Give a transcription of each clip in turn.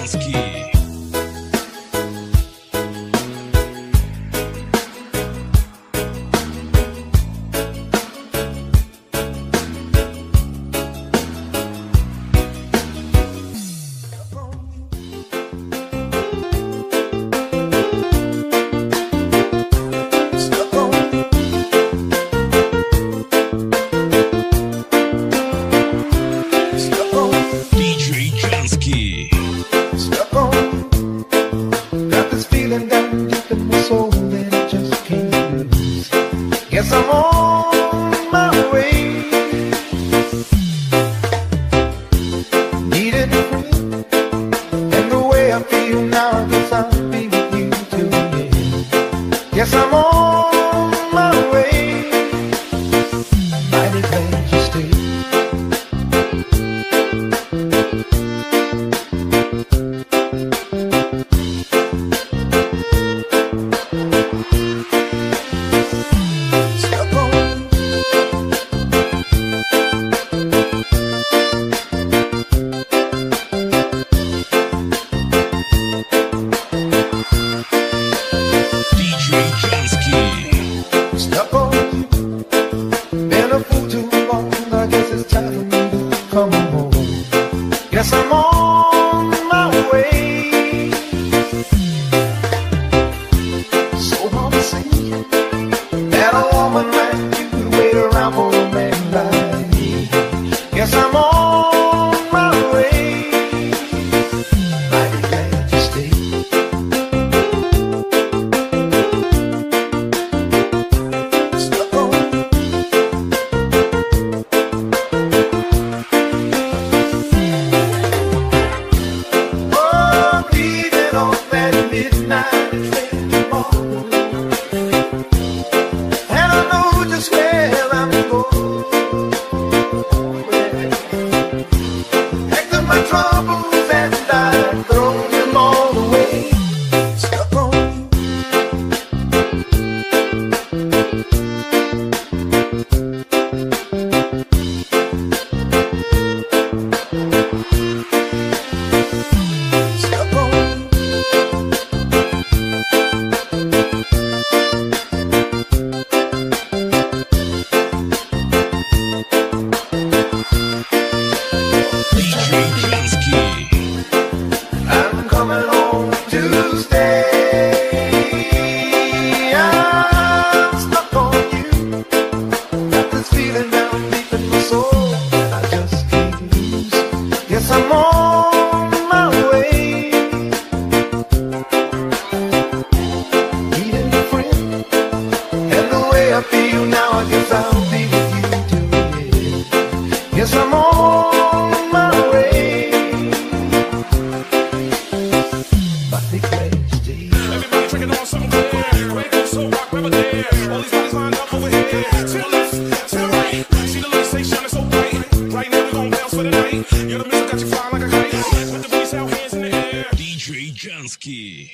Janski. Guess I'm on my way. Needed a friend, and the way I feel now, I guess I'll be with you till the end. Guess I'm on my way. Mighty glad you stayed. Guess I'm on my way. So hard to see that a woman like you could wait around for a man like me. Guess I'm on my way. Mighty glad you stayed. Stuck on. I'm coming home to stay. I'm stuck on you. Got this feeling down deep in my soul that I just can't lose. Yes, I'm on my way. Needing a friend, and the way I feel now, I guess I'll be with you till the end. Yes, I'm on my way. Everybody drinking on something clear. Wake up, so rock, never there. All these bodies lined up over here. To the left, to the right. See the lights, they shining so bright. Right now we gon' bounce for the night. You're the music got you flying like a kite. With the beats out, hands in the air. DJ Janski.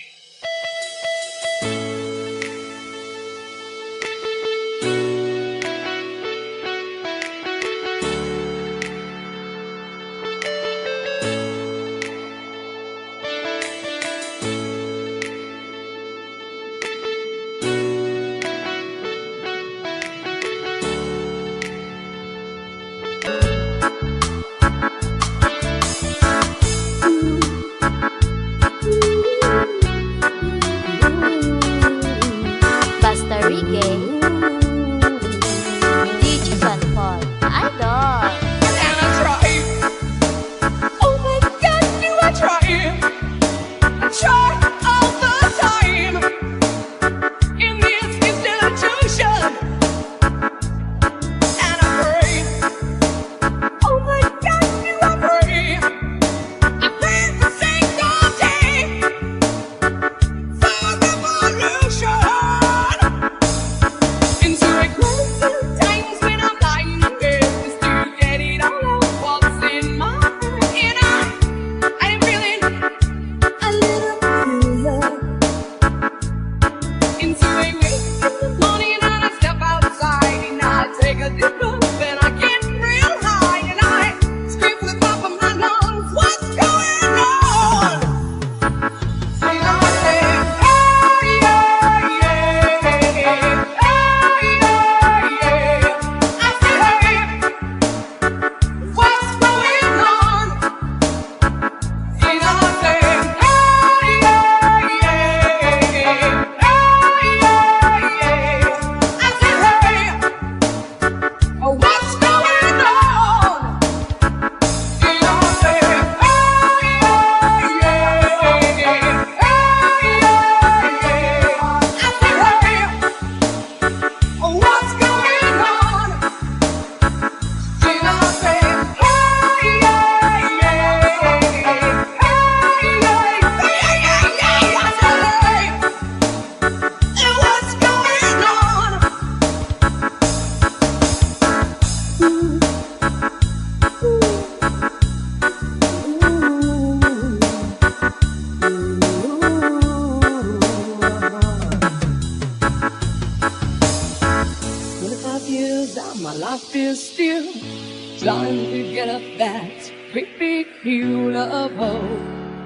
trying to get up that great big hill of hope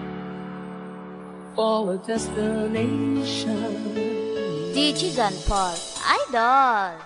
for a destination. DJ John Paul, idol.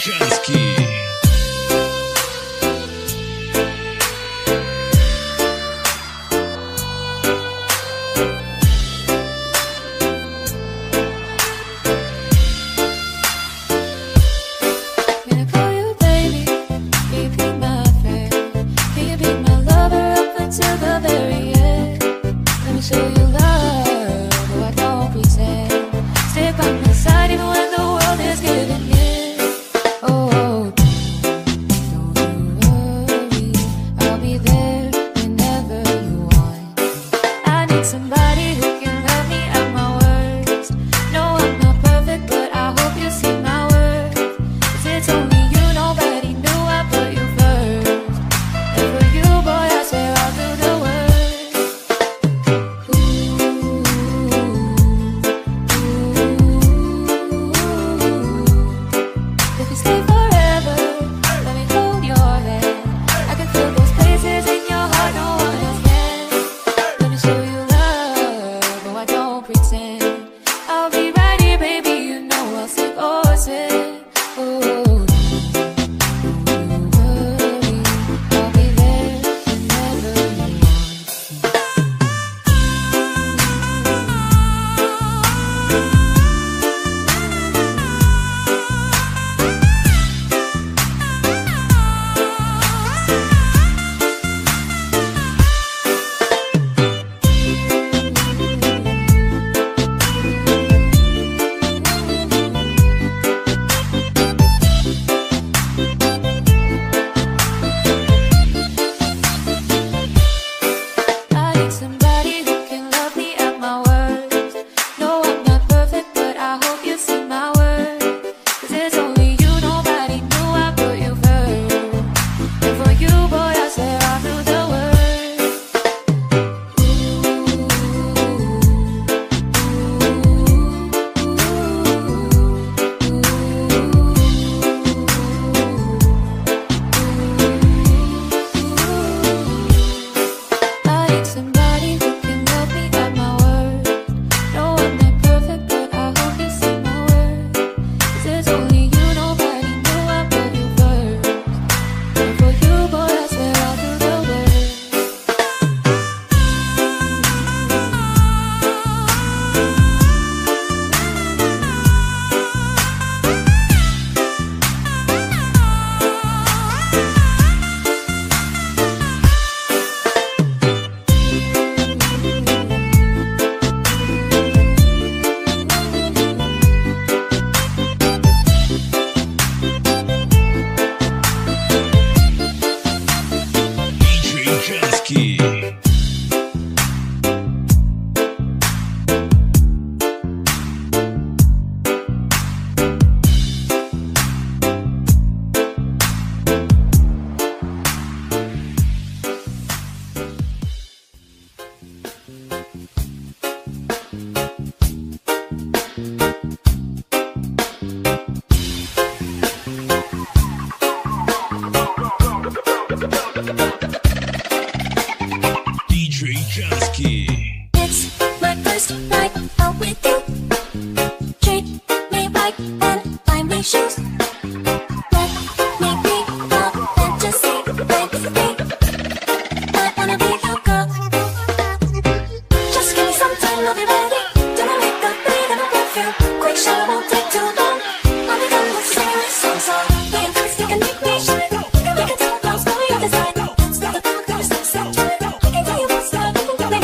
Jansky. When I call you baby, can you be my friend? Can you be my lover up until the very end? Let me show you love, though I don't pretend. Stay by my side even when the world is giving in. Oh, don't you worry, I'll be there whenever you want. I need somebody who can love me at my worst. No, I'm not perfect, but I hope you see my worth. 'Cause it's only you, nobody knew I put you first. And for you, boy, I swear I'll do the worst. If you stay forever, let me hold your hand. I can feel those places in your heart no one else can. Let me show you love, though I don't pretend. I'll be right here, baby, you know I'll sink or swim. Oh, don't you worry, I'll be there whenever you want. I need somebody who can love me at my worst. No, I'm not perfect, but I hope you see my worth. 'Cause it's only you, nobody knew I put you first. And for you, boy, I swear I'll do the worst. I need somebody who can love me at my worst. No, I'm not perfect, but I hope you see my worth. 'Cause it's only you, nobody knew I put you first. And for you, boy, I swear I'll do the worst. DJ Jansky. DJ Jansky. It's my first night out with you. Treat me right and buy me shoes. Let me be your fantasy, baby. I wanna be your girl. Just give me some time, I'll be ready. Do my makeup, breathe and a perfume. Quick shower won't take too long. I'll be done with singing this song, so being first, you can make me shine. We can tell girls know your design. Start the dark, there is no set. We can tell you what's love, we can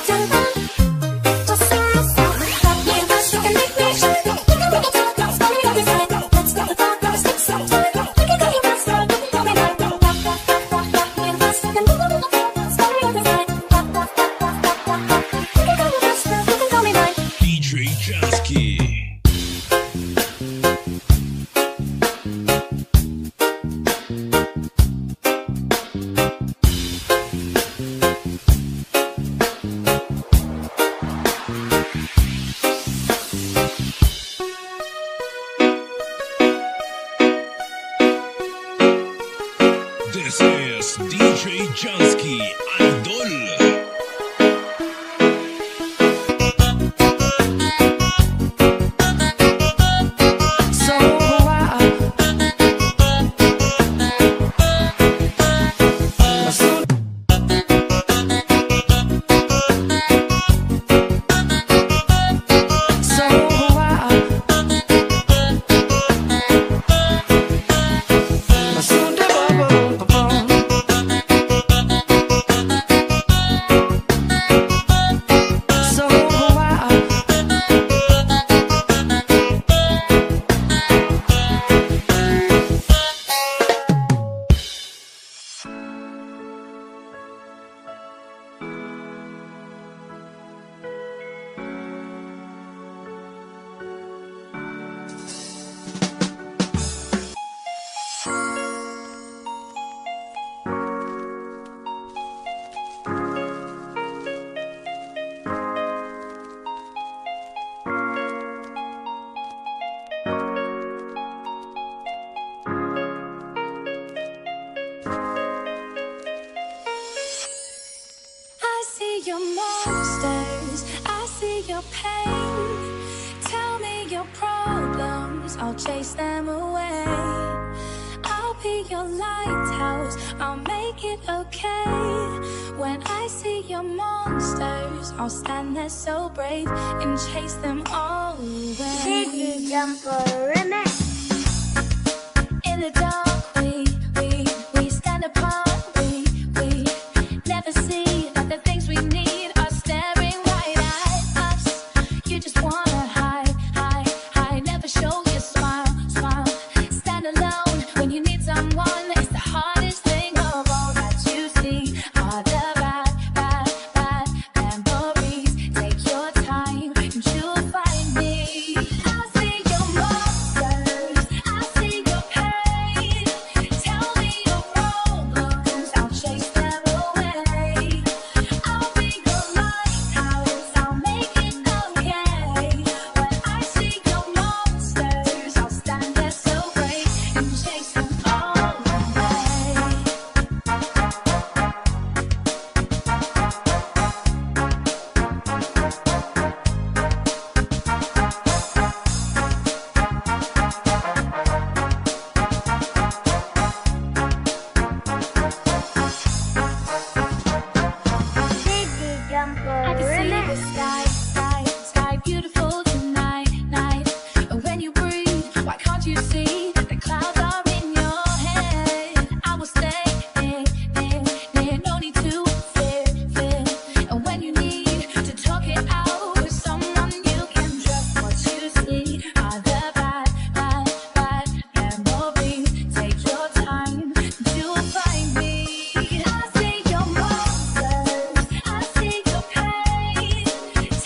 This is DJ Jansky, Idol. Your monsters, I see your pain. Tell me your problems, I'll chase them away. I'll be your lighthouse, I'll make it okay. When I see your monsters, I'll stand there so brave and chase them all away. DJ Jumper Remix. In the dark, we stand apart. We never see that the things we need are staring right at us. You just wanna hide, never show your smile. Stand alone when you need someone. It's the hardest thing of all that you see are the bad memories. Take your time and you'll find me. I see your monsters, I see your pain. Tell me your problems, I'll chase them away. I'll be your lighthouse, I'll make it okay. When I see your monsters, I'll stand there so brave and chase them all away. DJ Jumper I can see the Remix. sky beautiful tonight. And when you breathe, why can't you see the clouds are in your head? I will stay near, no need to fear. And when you need to talk it out with someone, you can trust what you see are the bad memories. Take your time, you'll find me. I see your monsters, I see your pain.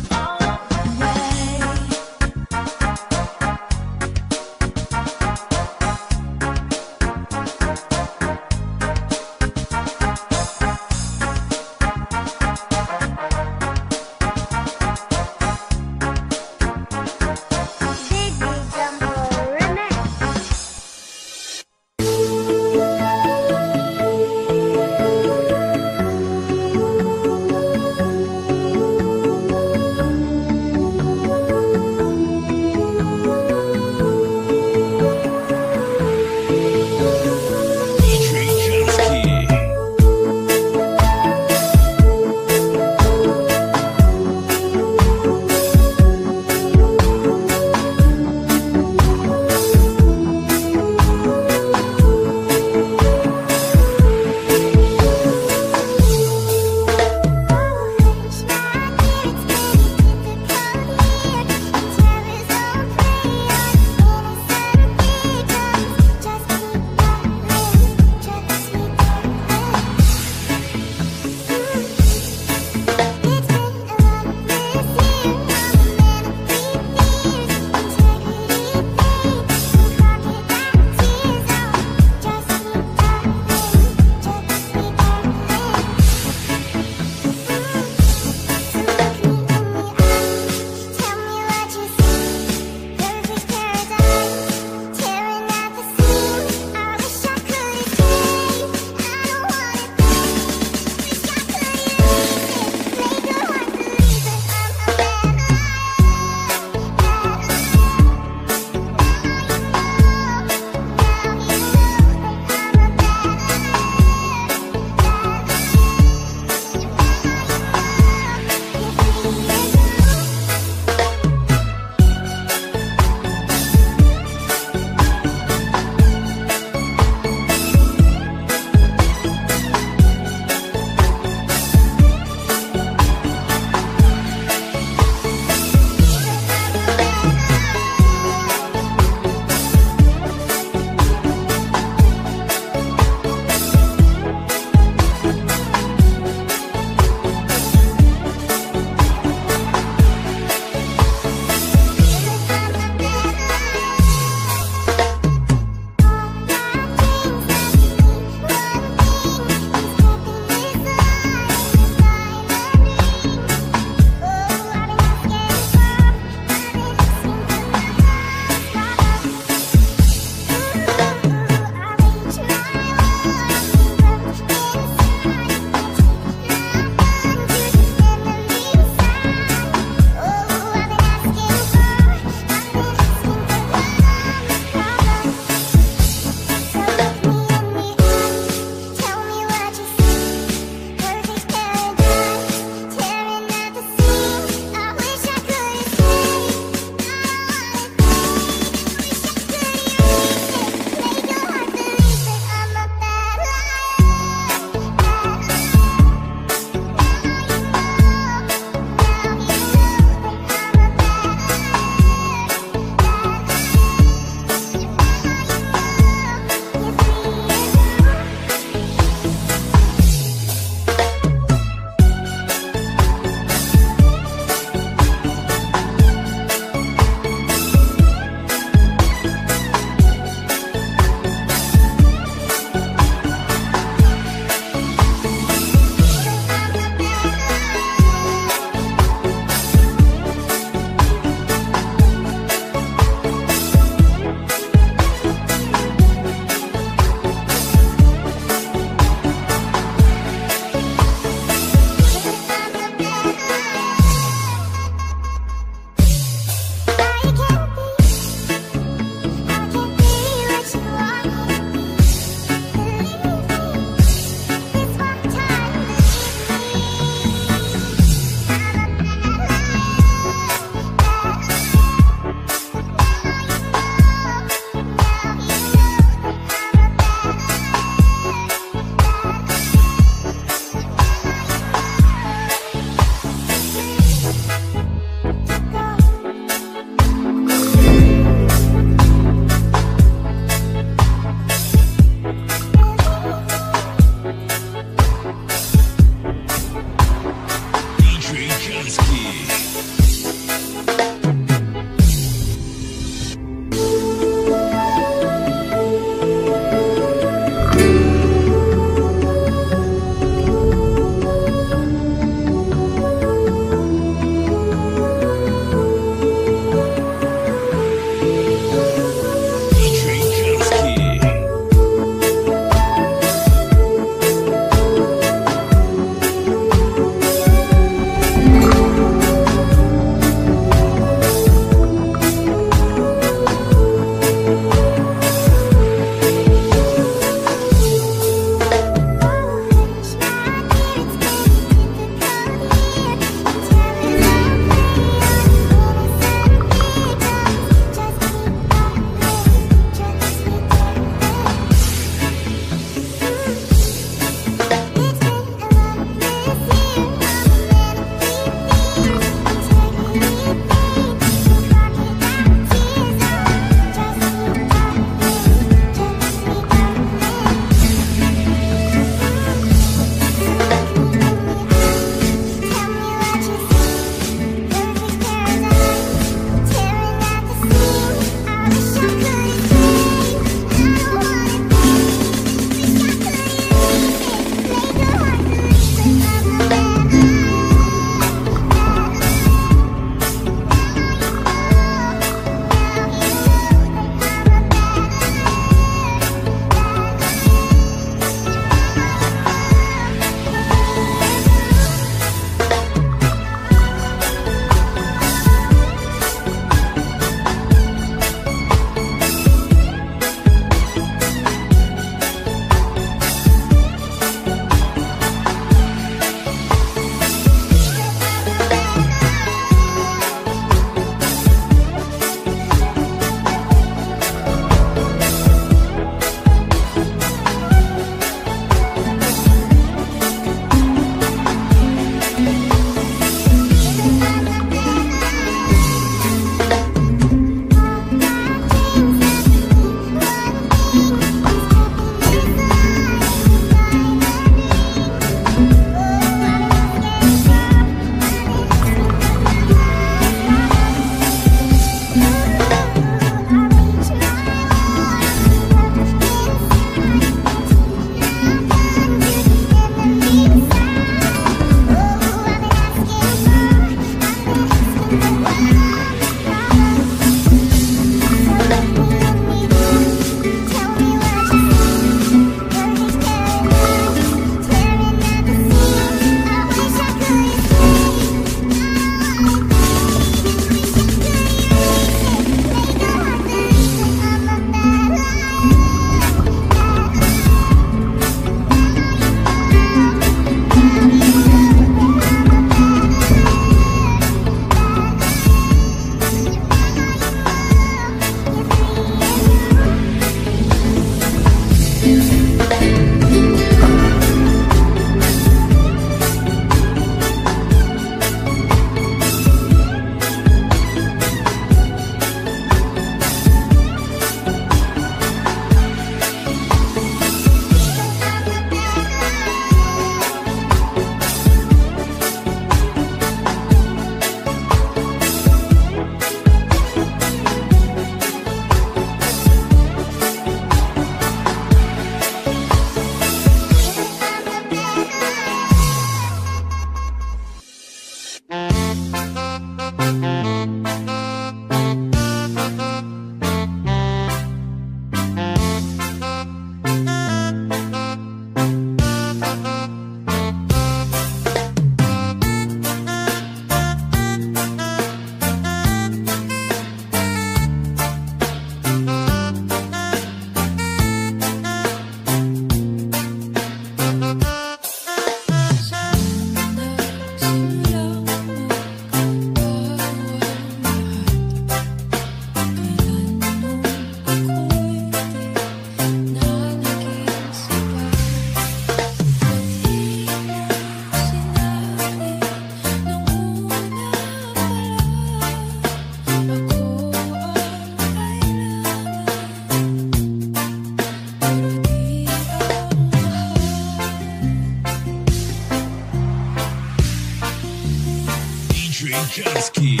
Jansky.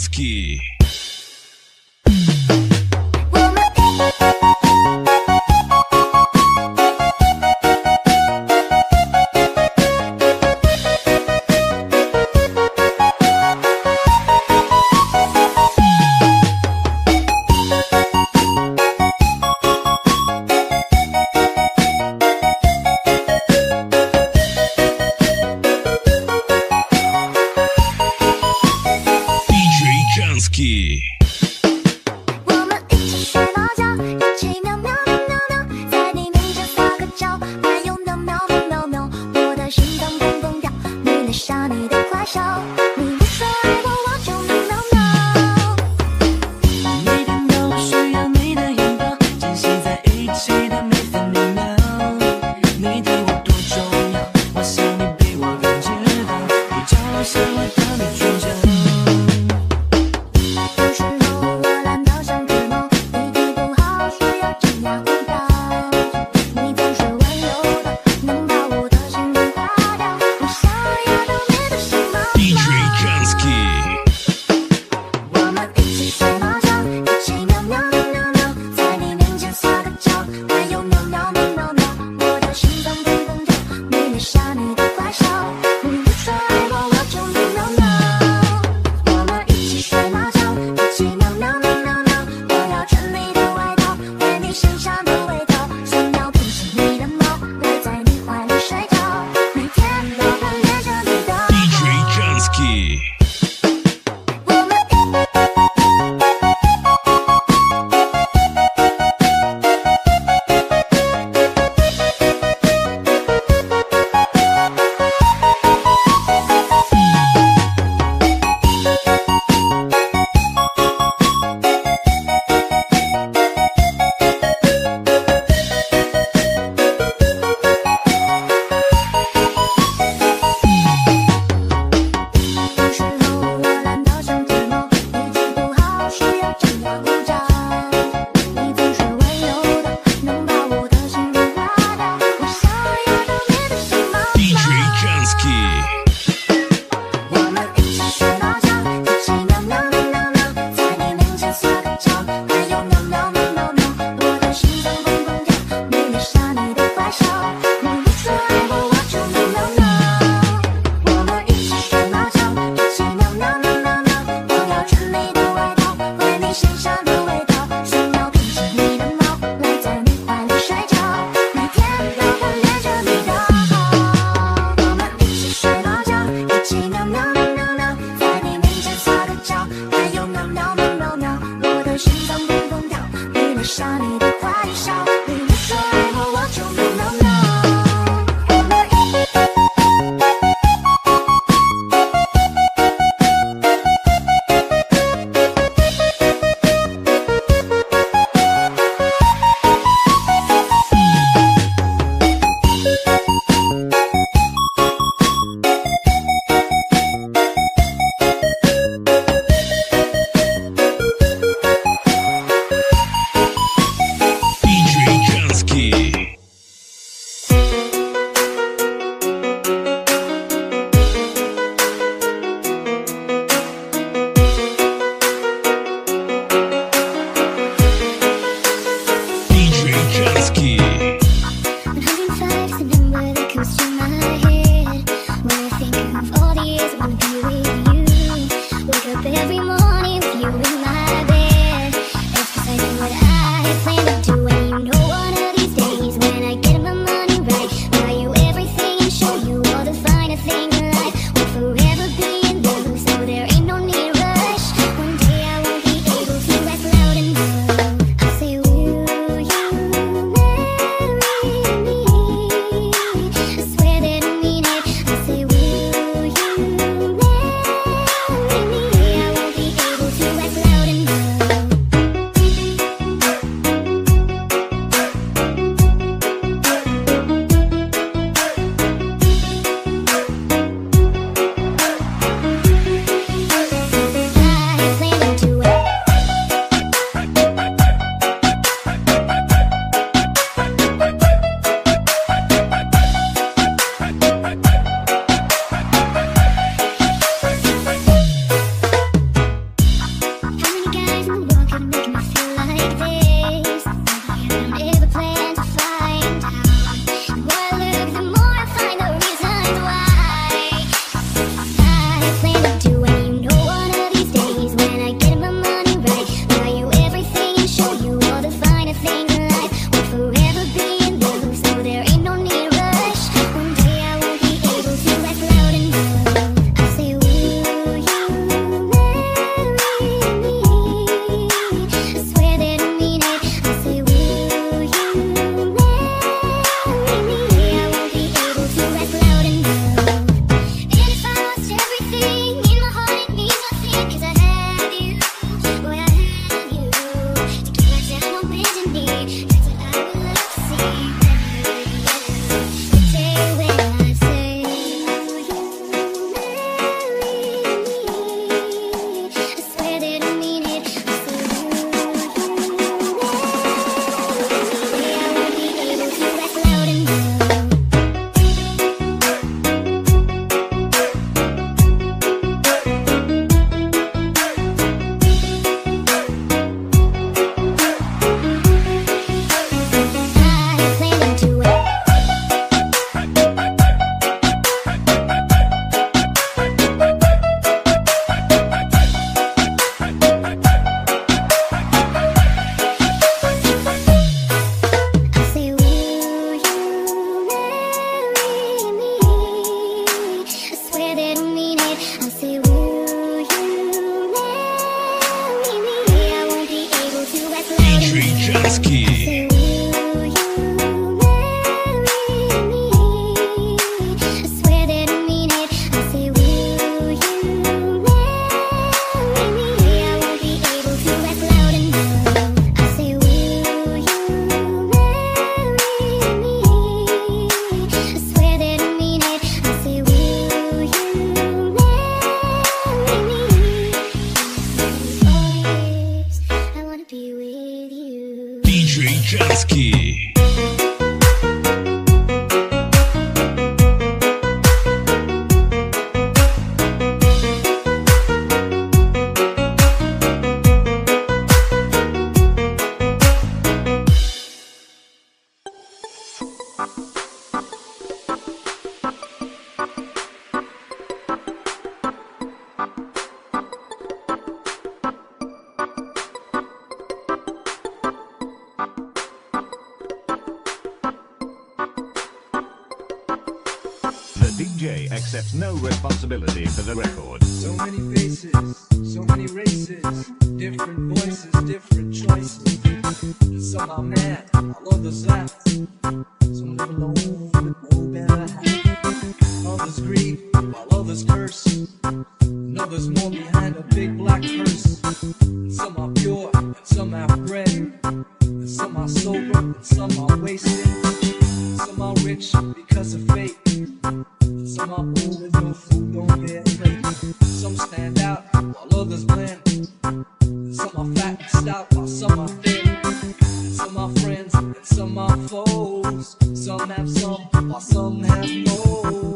Jansky. Jansky. 我们一起睡猫觉，一起喵喵喵喵喵，在你面前撒个娇，还有喵喵喵喵喵，我的心脏砰砰跳，你的傻，你的坏笑，你不说爱我，我就喵喵喵。 每天都需要你的拥抱，珍惜在一起的每分每秒。你对我多重要，我想你比我更知道，你就像我的女主角。 有时候我懒到像只猫，脾气不好，需要镇压护照。你总是温柔的，能把我的心融化掉。我想要当你的小猫 DJ 猫。 Jansky. 我们一起睡猫觉，一起喵喵喵喵喵，在你面前撒个娇，还有喵喵喵喵喵，我的心脏砰砰跳，你的傻，你的坏笑，你不说爱我，我就喵喵喵。 Jansky. DJ Jansky. The DJ accepts no responsibility for the record. So many faces, so many races, different voices, different choices. Some are mad, while others laugh. Some live alone with no better half. Others grieve, while others curse. And others mourn behind a big black hearse. Some are pure, and some have bread. And some are sober, and some are wasted. Some are rich because of fate. Some are poor with no food on their plate. Some stand out while others blend. Some are fat and stout while some are thin. Some are friends and some are foes. Some have some while some have no.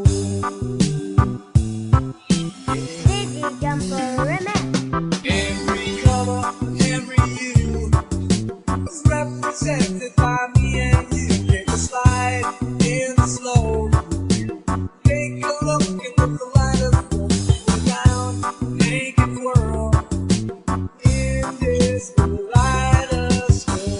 Every color, every hue is represented by me and you. Take a slide in the slow. Take a look into the light of the down naked world. In this kaleidoscope.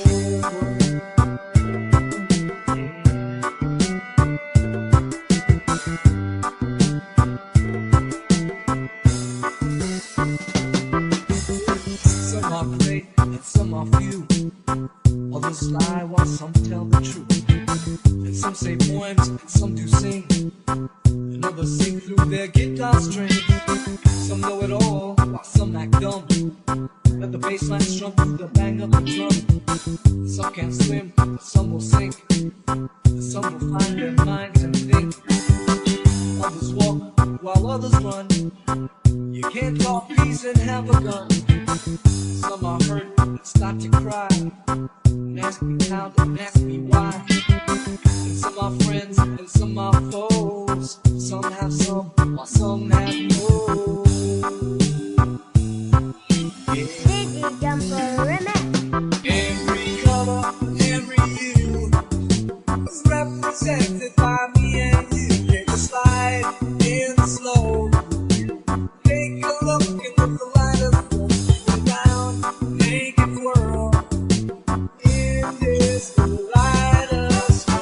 Some are great and some are few. Others lie while some tell the truth. And some say poems and some do sing. And others sing through their guitar strings. Some know it all while some act dumb. Let the bass line strum through the bang of the drum. Some can swim, but some will sink. And some will find their minds and think. Others walk while others run. You can't talk peace and have a gun. Some are hurt and start to cry. And ask me how and ask me why. And some are friends and some are foes. Some have some while some have no. Every color, every hue is represented by me and you. Take a slide in the slow. Take a look into the light of the down naked world. In this kaleidoscope.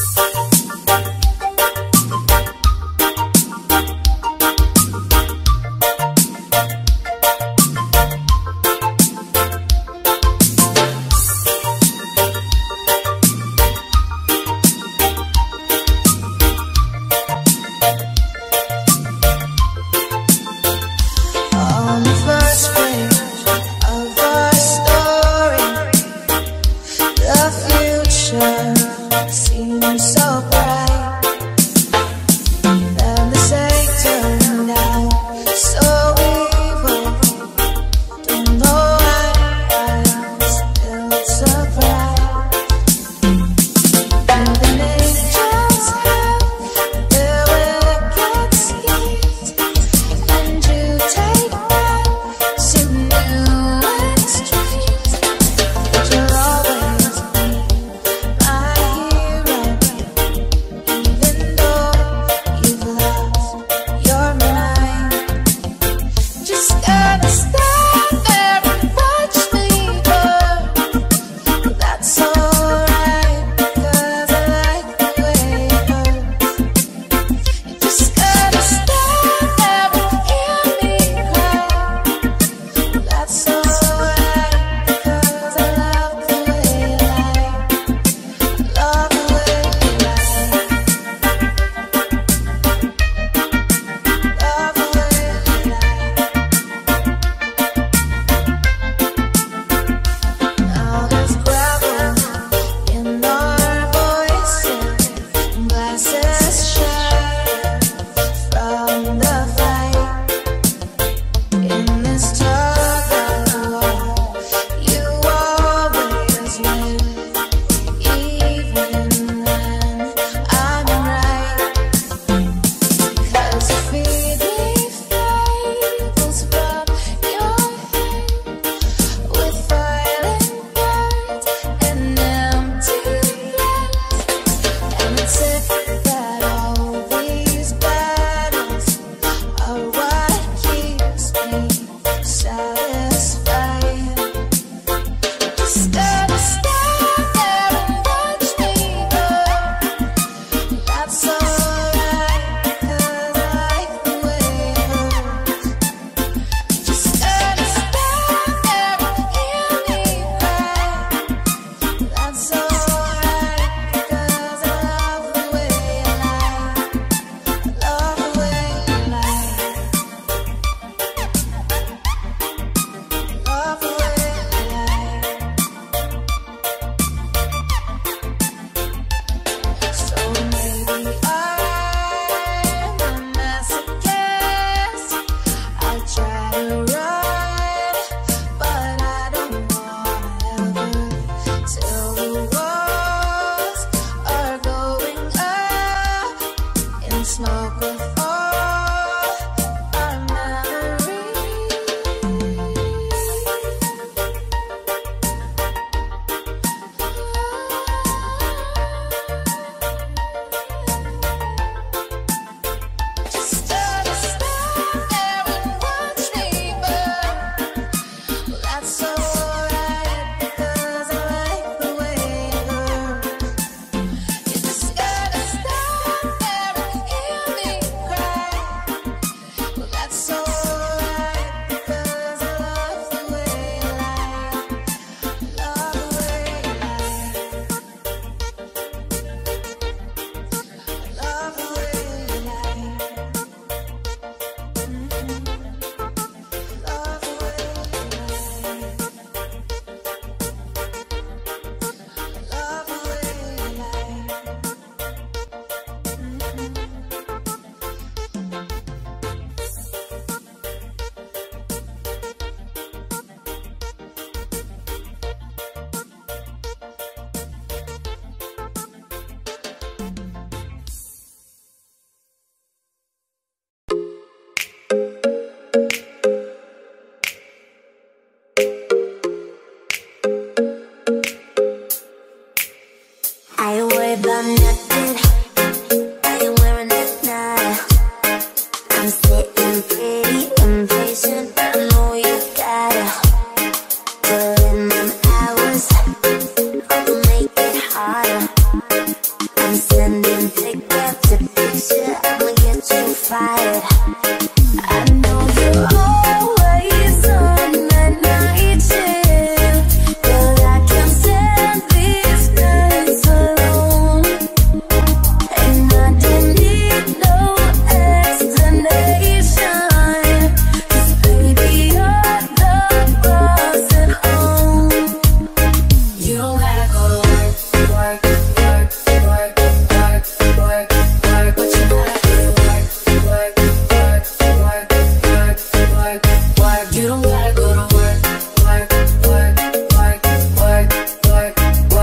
I'm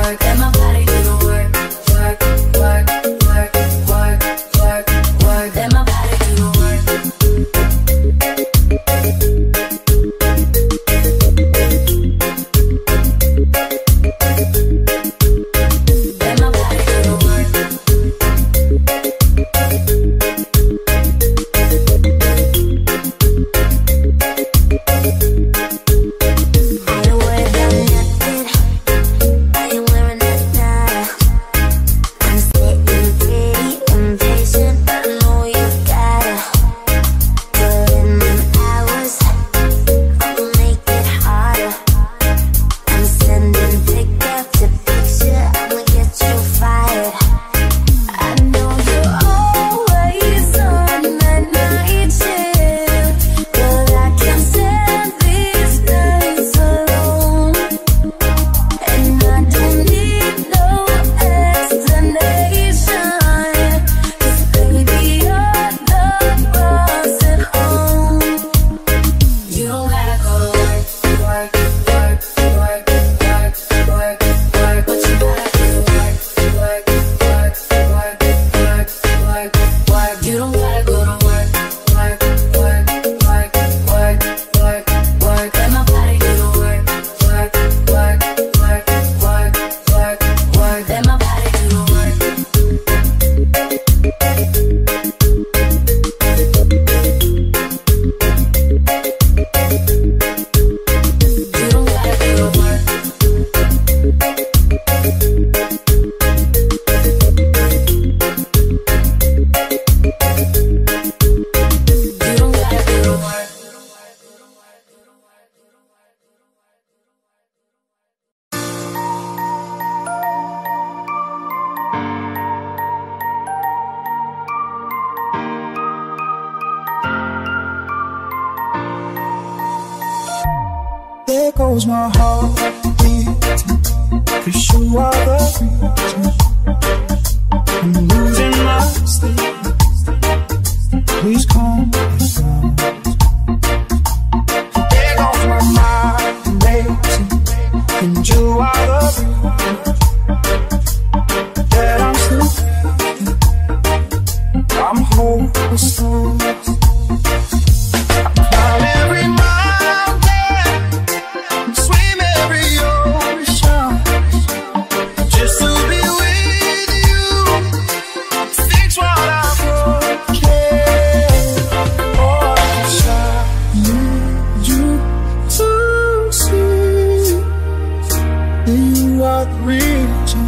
work. Let my body do the work. Work, work, work, work, work, work. Let my body do the work. Let my body do the work. There goes my heart beating, 'cause you are the reason I'm losing my sleep. Please calm me down. There goes my mind racing, and you are the reason that I'm still breathing. I'm hopeless. Climb every mountain, swim every ocean, just to be with you, fix what I'm broken. Oh, I need you to see that you are the reason.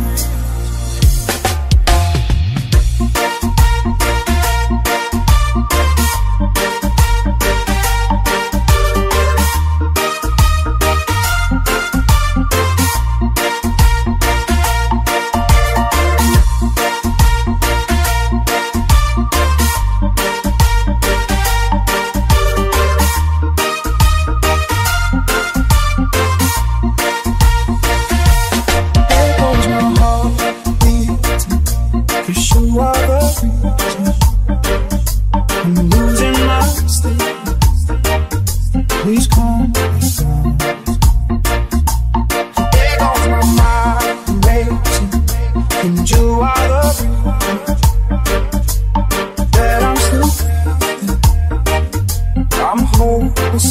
Please calm me down. There goes my mind racing, and you are the reason that I'm still breathing. I'm hopeless.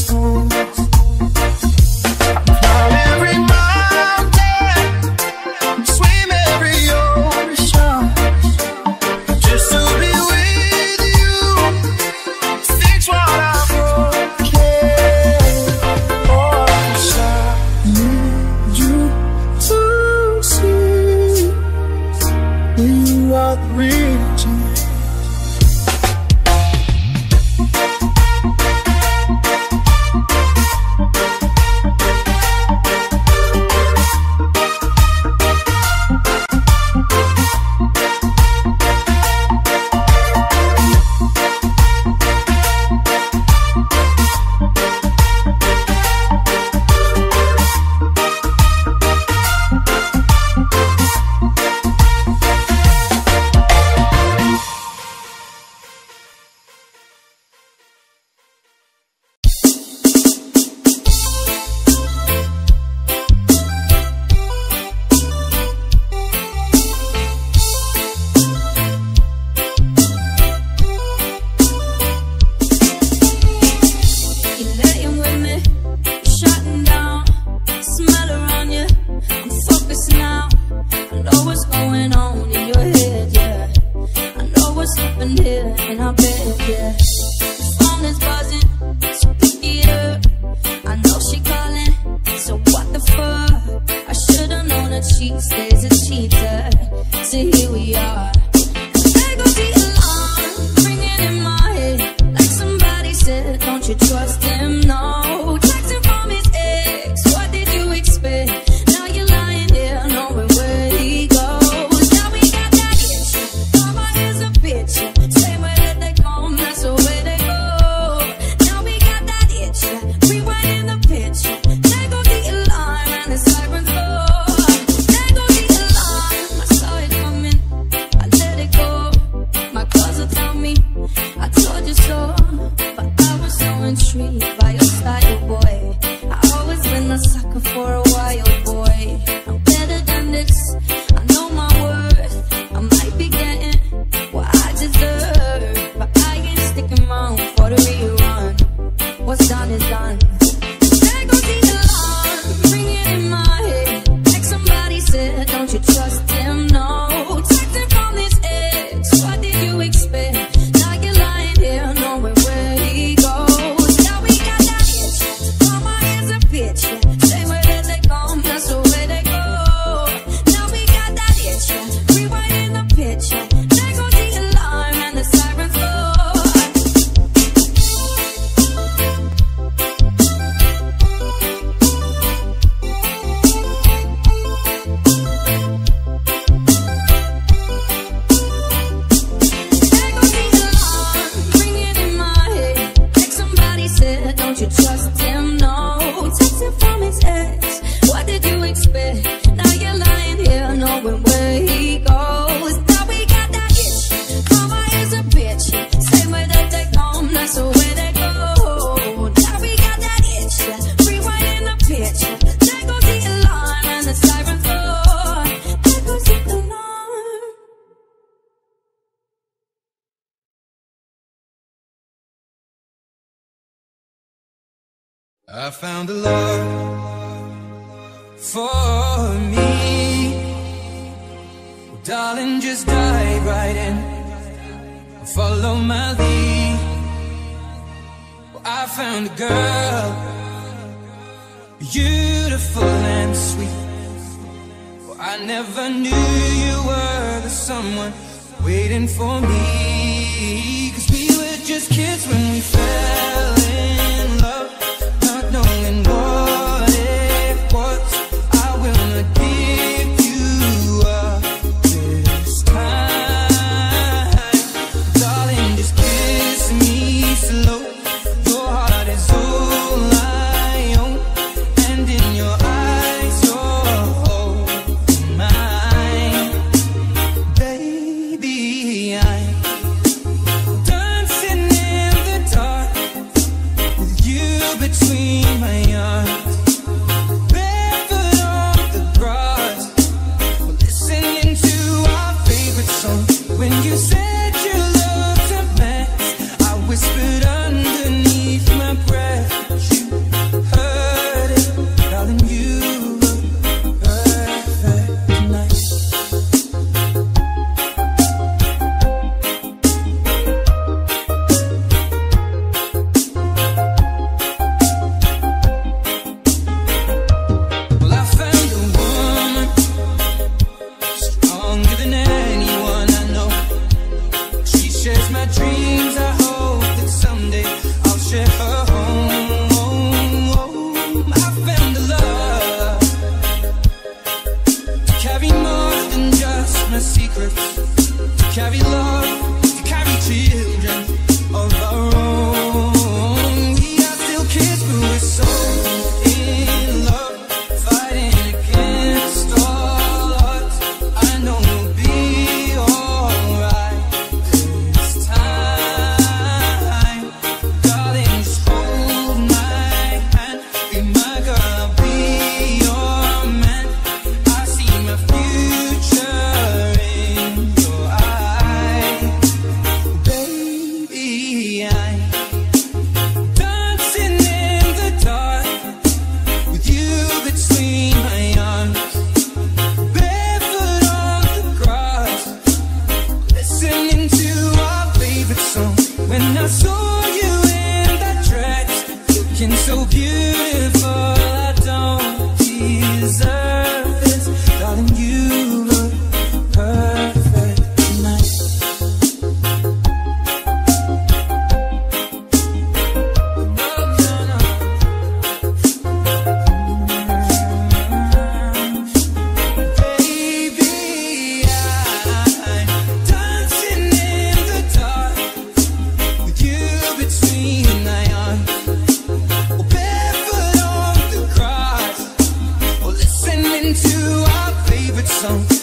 Climb every mountain, swim every ocean, just to be with you, fix what I'm broken. Oh, I need you to see that you are the reason. said. So here we are. There goes the alarm, ringing in my head. Like somebody said, don't you trust him? No. Texting from his ex, what did you expect? Now you're lying there, knowing where he goes. Now we got that itch. Mama is a bitch. Same way that they come, that's the way they go. Now we got that itch. Rewind in the pitch. There goes the alarm and the sirens go. There goes the alarm. I saw it coming. I let it go. My cousin tell me I told you so, but I was so intrigued by your style, boy. I always been a sucker for a wild boy. I'm better than this. I know my worth. I might be getting what I deserve, but I ain't sticking around for the rerun. What's done is done. There goes the alarm, ringing in my head. Like somebody said, don't you trust him? No. Texting from his ex, what did you expect? Now you're lying here, knowing where he goes. Now we got that itch. Mama is a bitch. Same way that they come, that's the way they go. Now we got that itch. Rewind in the pitch. There goes the alarm and the sirens go. There goes the alarm, ringing in my head. Like somebody said, don't you trust him? No. Texting from his ex, what did you expect? Now you're lying here, knowing where he goes. Now we got that itch. Mama is a bitch. Same way that they come, that's the way they go. Now we got that itch. Rewind in the pitch. There goes the alarm and the sirens go. There goes the alarm. I found a love for me. Well, darling, just dive right in. Follow my lead. Well, I found a girl, beautiful and sweet. Well, I never knew you were the someone waiting for me. 'Cause we were just kids when we fell in love, not knowing what it was. I will not give you up this time. Darling, just kiss me slow. Your heart is all I own, and in your eyes you're holding mine. Baby, I'm dancing in the dark with you between my arms, barefoot on the grass, listening to our favorite song. When you said you looked a mess, I whispered underneath my breath. You heard it, darling, you look perfect tonight. Well, I found a woman stronger than anyone I know. She shares my dreams. I hope that someday I'll share her home. I found a love to carry more than just my secrets, to carry love, to carry children of our own. We are still kids, but we're so in love, fighting against all odds. I know we'll be alright this time. Darling, just hold my hand, be my girl, I'll be your man. I see my future in your eyes.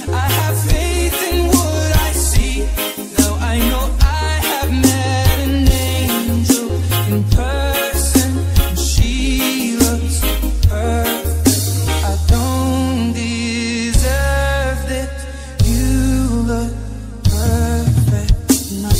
I have faith in what I see. Now I know I have met an angel in person, and she looks perfect. I don't deserve it. You look perfect tonight.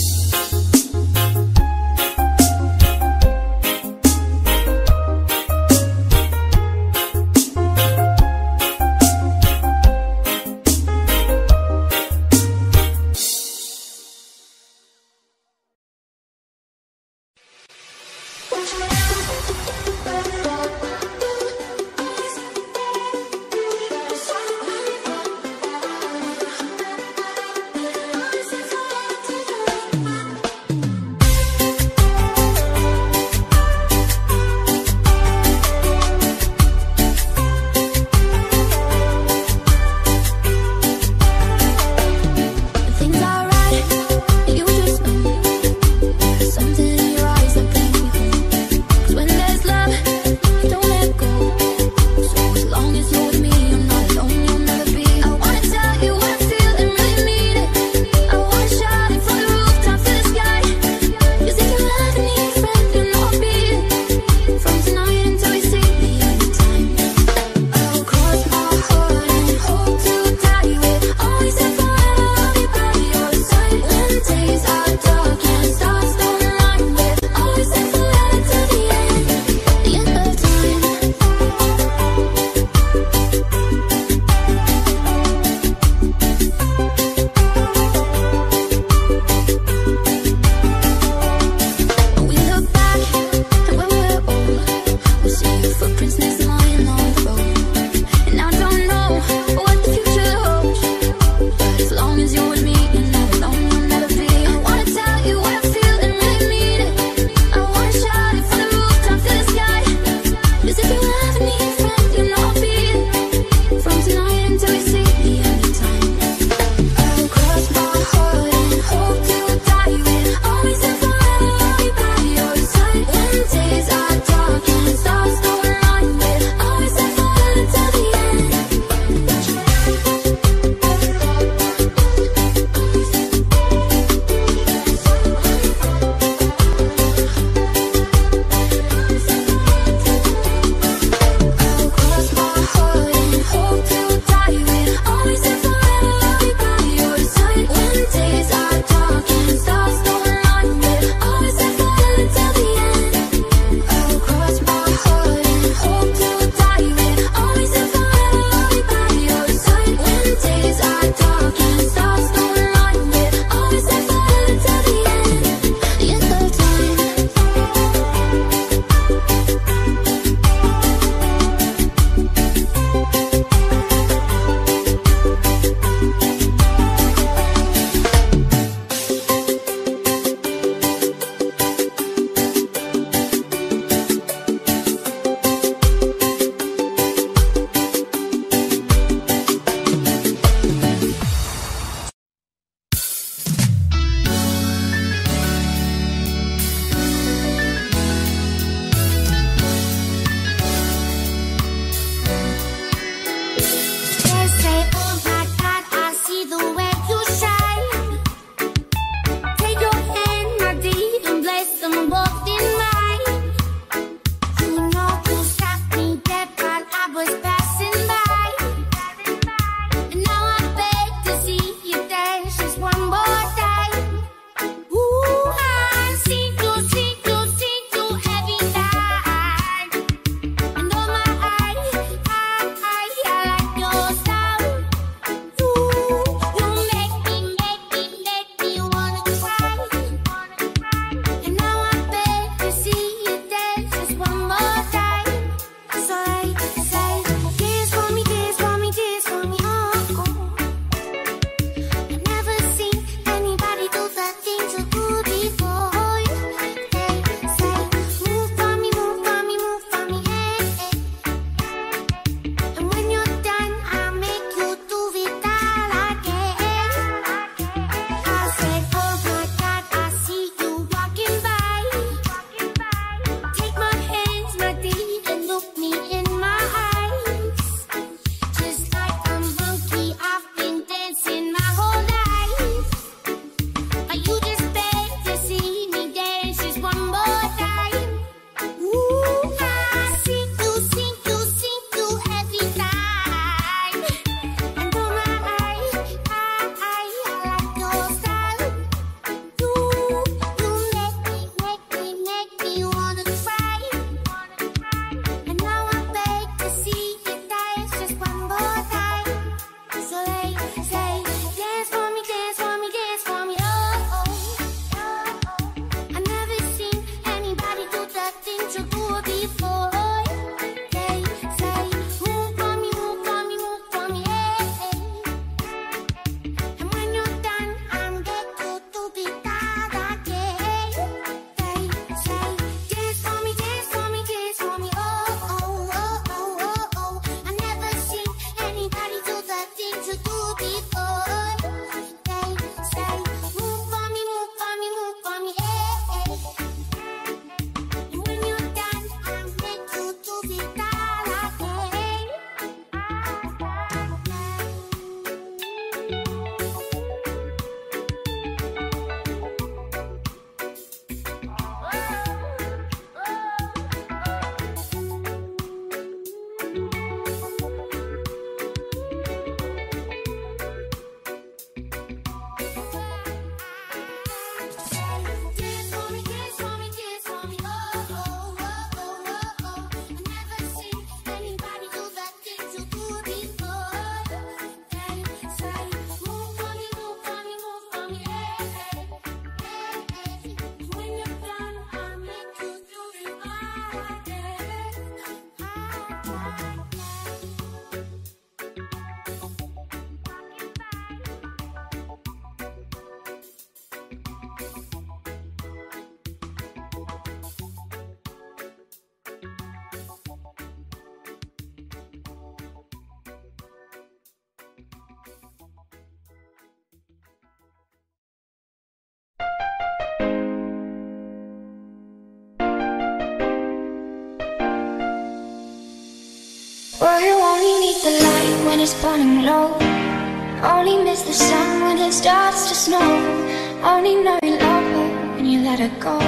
Well, you only need the light when it's burning low. Only miss the sun when it starts to snow. Only know you love her when you let her go.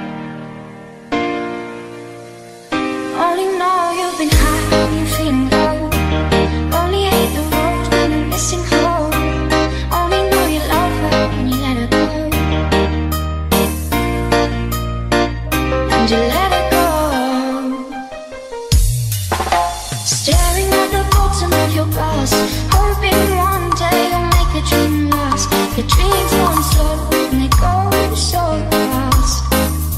Only know you've been high when you're feeling low. Only hate the road when you're missing home. Only know you love her when you let her go. And you let her go. Staring at the bottom of your glass, hoping one day you'll make a dream last. Your dreams go slow and they go so fast.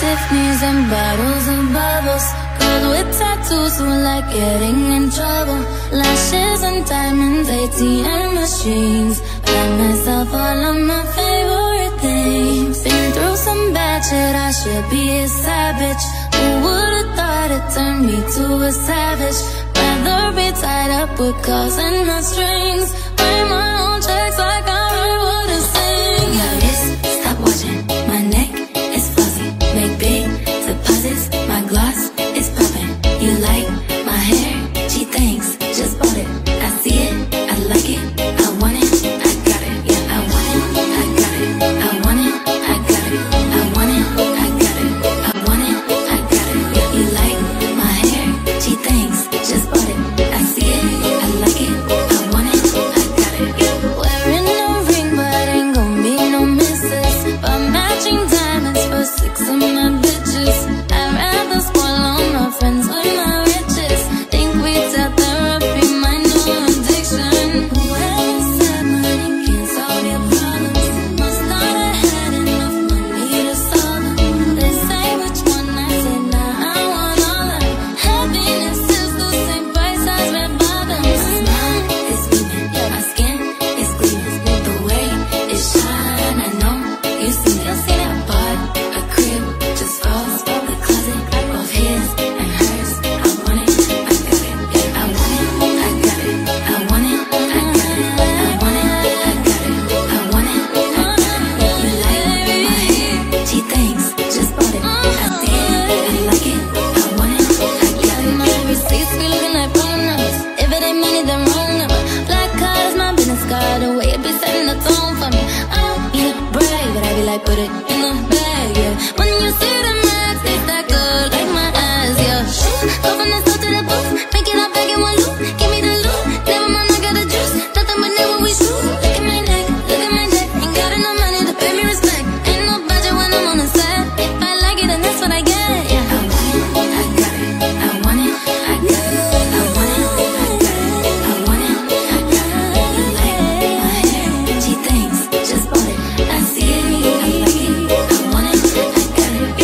Tiffany's and bottles of bubbles. Girls with tattoos who like getting in trouble. Lashes and diamonds, ATM machines. Buy myself all of my favorite things. Been through some bad shit, I should be a savage. Who would've thought it turned me to a savage? Rather be tied up with calls and not strings. Write my own checks like I write what I sing. My wrist, stop watching. My neck is fuzzy. Make big deposits. My gloss is popping. You like my hair? Gee, thanks. Just bought it. I see it. I like it. I want it. I got it. Yeah, I want it. I got it. I want it. I got it. I want it. I got it. I want it. I got it. Yeah, you like my hair? Gee, thanks. Just bought it. I see it. I like it. I want it. I got it. Wearing no ring, but ain't gon' be no misses. But matching diamonds for 6 of my bitches. I'd rather spoil all my friends with my riches. Think we tell therapy my new addiction. Whoever said money can't solve your problems must not have had enough money to solve them. They say which one, I say nah, I want all of them. Happiness is the same price as red bottoms. My smile is beaming, my skin is gleaming. The way it shine, I know you see me. You'll see that part, a crib, just falls from the closet, both his and hers. I want it, I got it, yeah, I want it, I got it, I want it, I got it, I want it, I got it, I want it, I got it. You like my hair? Gee, thanks, just bought it. I see it, I like it, I want it, I got it. My receipts be looking like phone numbers. If it ain't money, then wrong number. Black card is my business card, the way it be setting the tone for me. I don't need a brag, but I be like, put it in the bag, yeah. When you see the max, they stack up like my eyes, yeah. Go from the store to the booth, make it all back in one loop. Give me the loot, never mind, I got the juice. Nothing but never we shoot. Look at my neck, look at my neck. Ain't got enough money to pay me respect. Ain't no budget when I'm on the set. If I like it, then that's what I get, yeah. I want it, I got it. I want it, I got it. I want it, I got it. I want it, I got it. You like my hair? Gee, thanks, just bought it. I see it, I like it. I want it, I got it.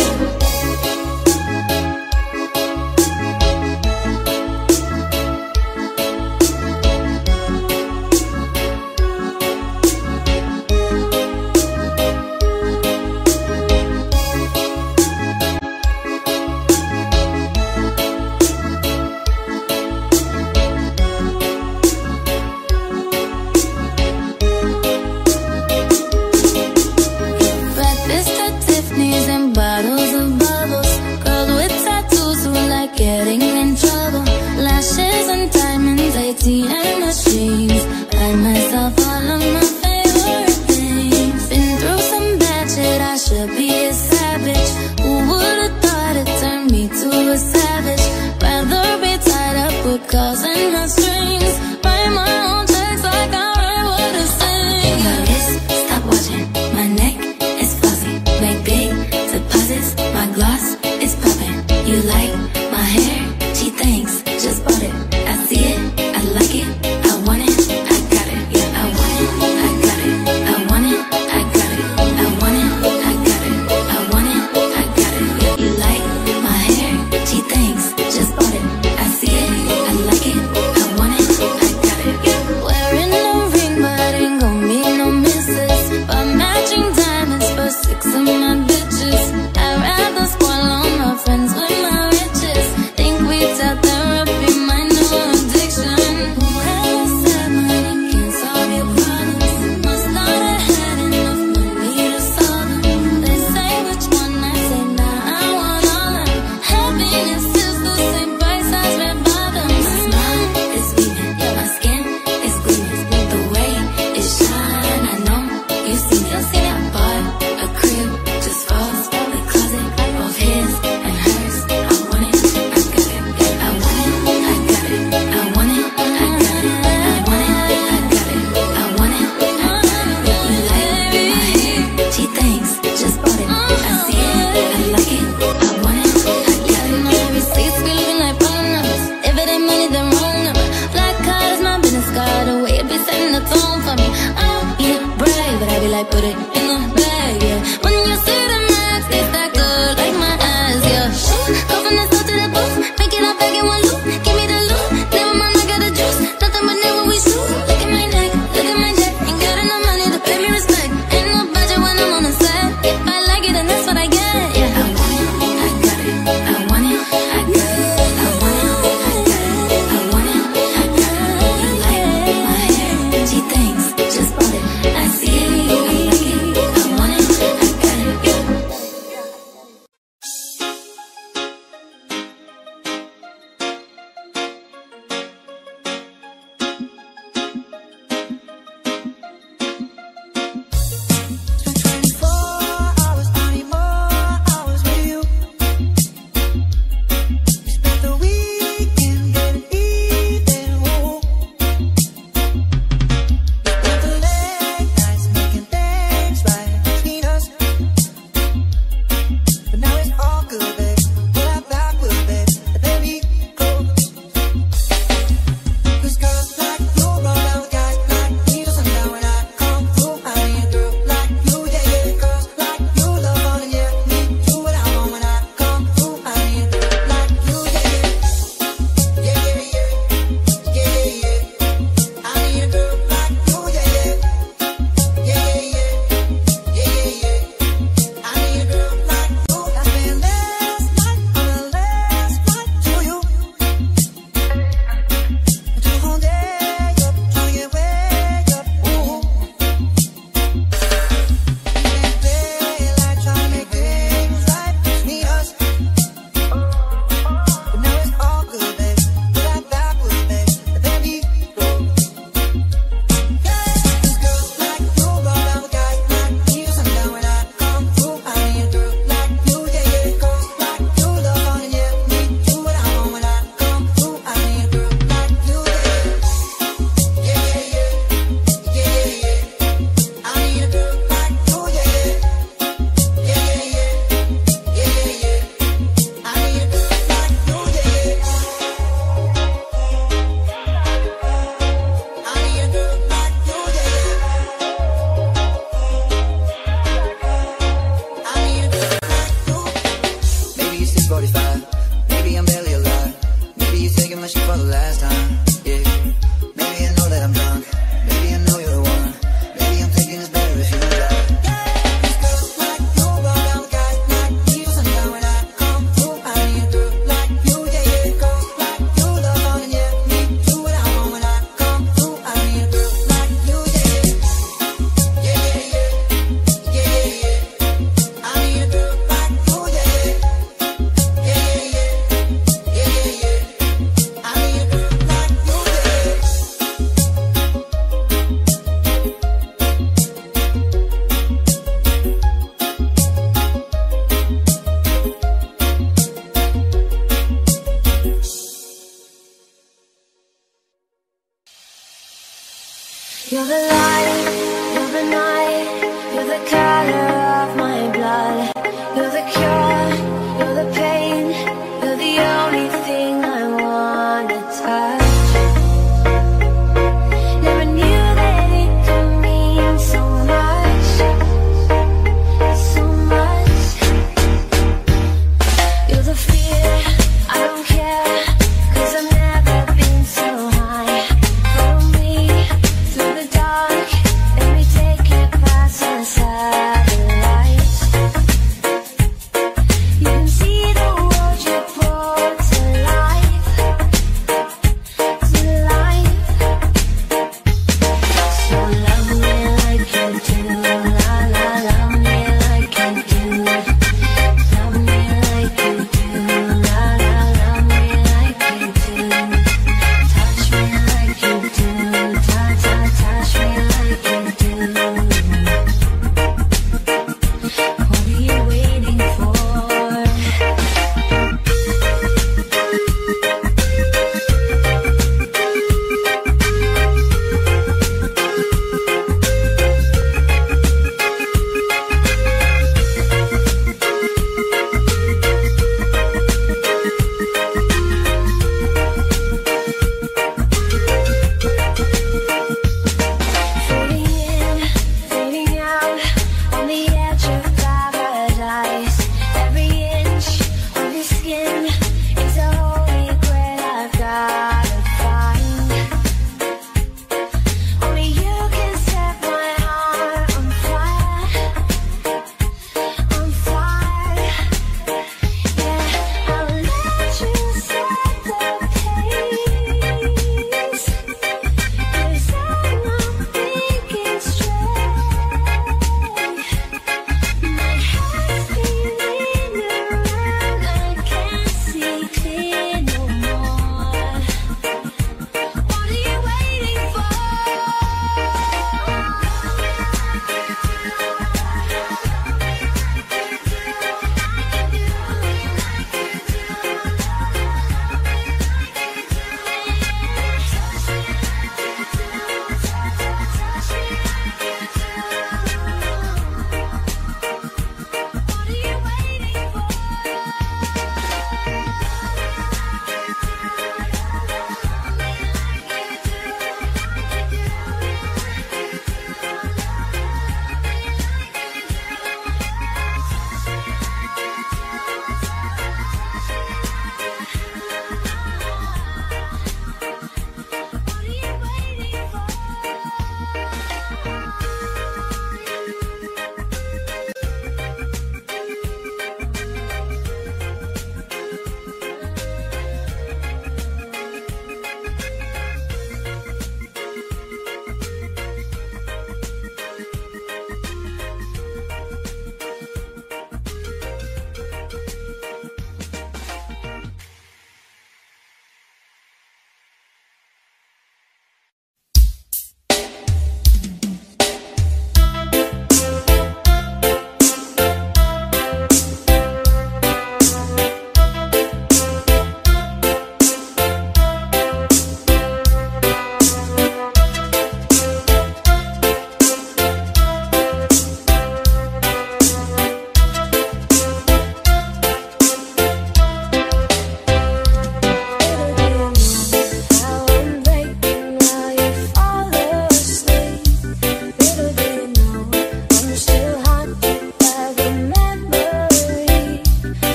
Breakfast at Tiffany's and bottles of bubbles. Girls with tattoos who like getting in trouble. Lashes and diamonds, ATM machines. Buy myself all of my favorite things. Been through some bad shit, I should be a savage. Who would've thought it turned me to a savage? Rather be tied up with calls and not strings. Write my own checks like I write what I sing. My wrist, stop watching. My neck is fuzzy. Make big deposits. My gloss is popping. You like my hair? Gee, thanks. Just bought it. I see it. I like it. I want it. I got it. Yeah, I want it. I got it. I want it. I got it. I want it. I got it. I want it. I got it. Yeah, you like my hair? Gee, thanks. Just bought it. I see it. I like it. I want it. I got it. Wearing no ring, but ain't gon' be no misses. But matching diamonds for 6 of my bitches. I'd rather spoil all my friends with my riches. Think we tell therapy my new addiction. Whoever said money can't solve your problems must not have had enough money to solve them. They say which one, I say nah, I want all of them. Happiness is the same price as red bottoms. My smile is beaming, my skin is gleaming. The way it shine, I know you see me. You'll see that part, a crib, just falls from the closet, both his and hers. I want it, I got it. I want it, I got it. I want it, I got it. I want it, I got it. I want it, I got it. You like my hair? Gee, thanks, just bought it. I see it, I like it. I want it, I got it. My receipts be looking like phone numbers. If it ain't money, then wrong number. Black card is my business card, the way it be setting the tone for me. I don't need a brag, but I be like, put it in the bag, yeah. When you see the max, they stack up like my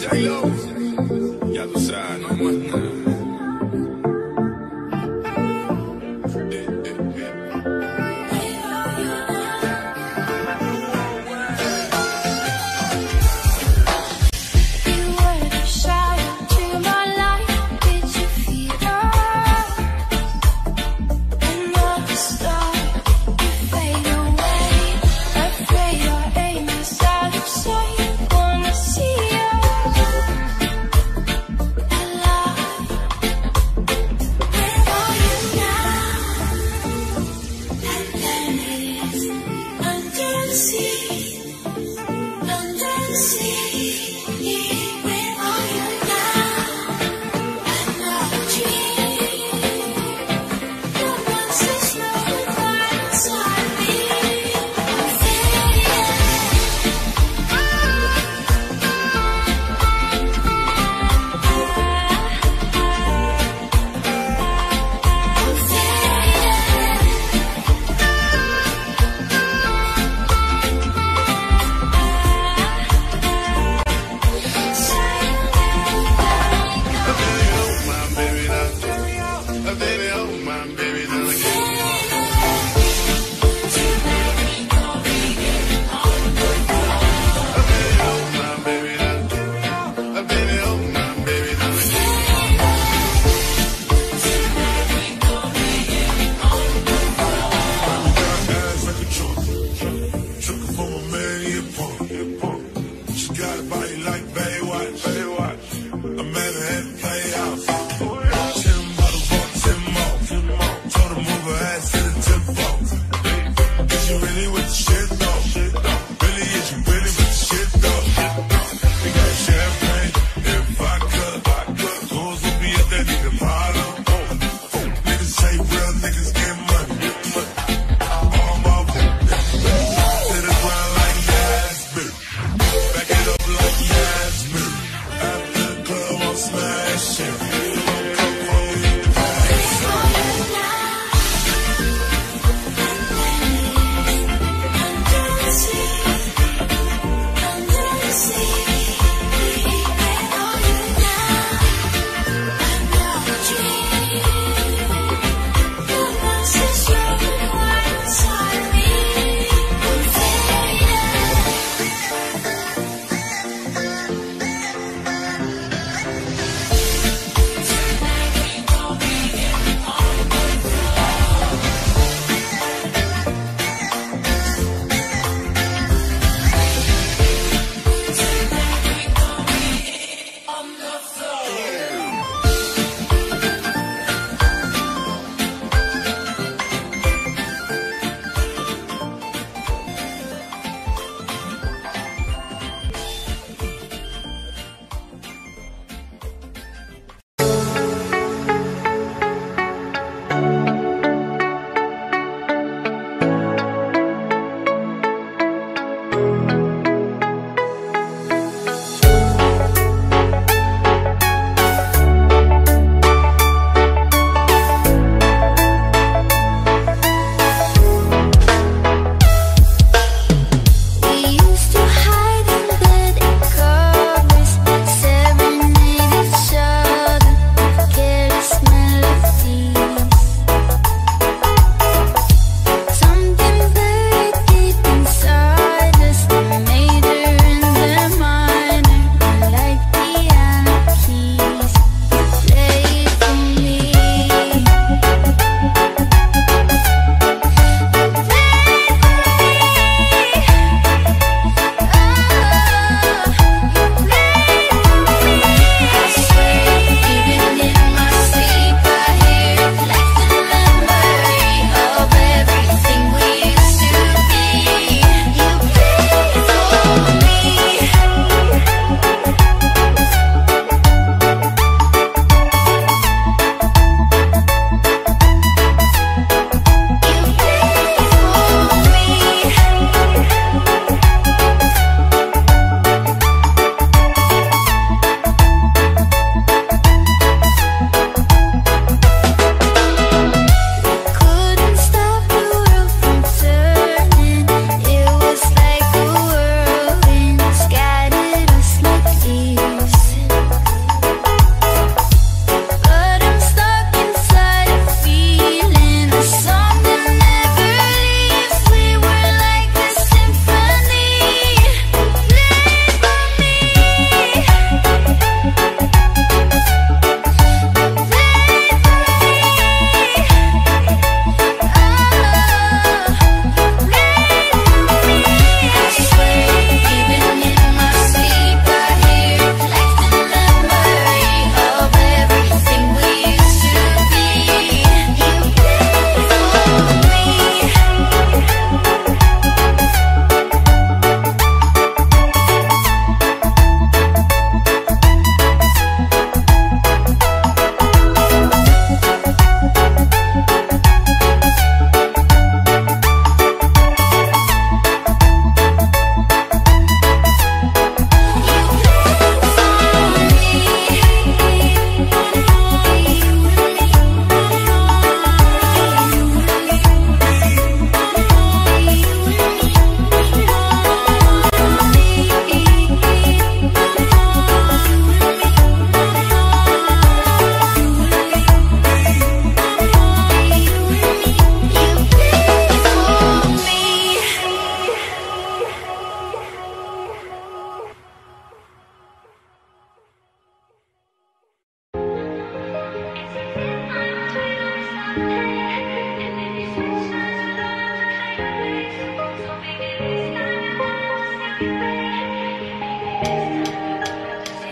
Ya tú sabes, no hay más nada. Smashing.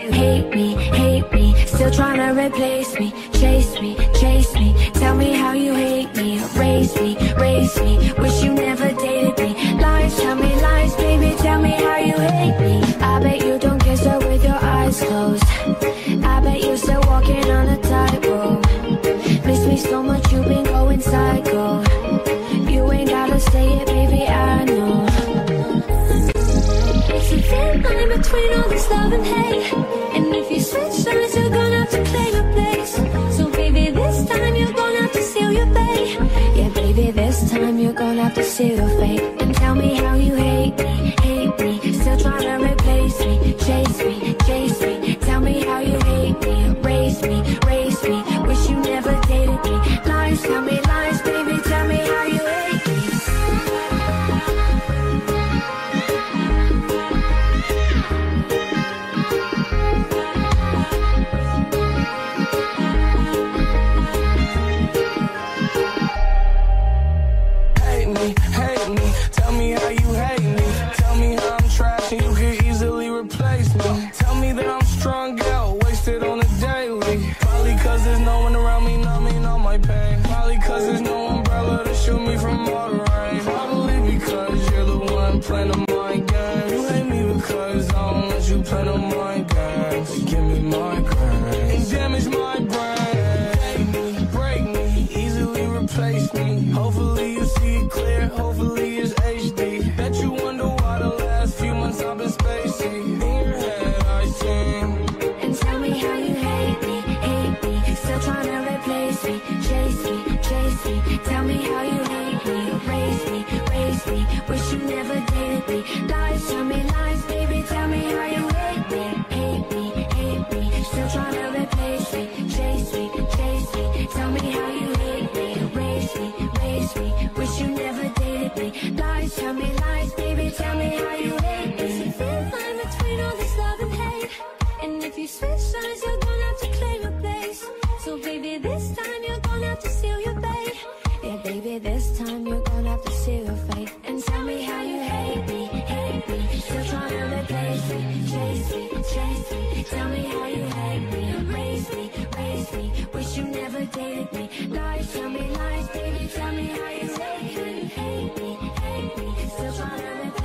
hate me, still trying to replace me, chase me, tell me how you hate me, raise me, wish you never dated me, lies, tell me lies, baby, tell me how you hate me, I bet you don't kiss her with your eyes closed, I bet you're still walking on a tightrope, miss me so much you've been going psycho, you ain't gotta say it, baby, I know. It's a thin line between all this love and hate, and if you switch sides, you're gonna have to claim a place. So baby, this time you're gonna have to seal your fate. Yeah, baby, this time you're gonna have to seal your fate. And tell me how you hate me, still trying to replace me, chase me, tell me how you hate me, raise me, wish you never dated me, lies, tell me lies, baby, tell me how you hate me. Hate me, tell me how you hate me, tell me how I'm trash and you can easily replace me, tell me that I'm strung out, wasted on a daily, probably cause there's no one around me numbing all my pain, probably cause there's no umbrella to shoot me from all the rain, probably because you're the one playing the mind game, you hate me because I don't let you play no mind games, you give me migraine and damage my brain, hate me, break me, easily replace me, hopefully you see it clear, hopefully it's HD, bet you wonder why the last few months I've been spacey, in your head I sing. And tell me how you hate me, still trying to replace me, chase me, tell me how you hate me, raise me, wish you never dated me, lies, tell me lies, baby, tell me how you hate me, still trying to replace me, chase me, tell me how you hate me, raise me, wish you never dated me, lies, tell me lies, baby, tell me how you hate me. It's a thin line between all this love and hate, and if you switch sides, you're gonna have to claim a place. So baby, this time you're gonna have to seal your fate. Yeah, baby, this time you're gonna have to seal your fate. And tell me how you hate me, still trying to replace me, chase me, tell me how you hate me, raise me, wish you never dated me, lies, tell me lies, baby, tell me how you hate me, still trying to replace me.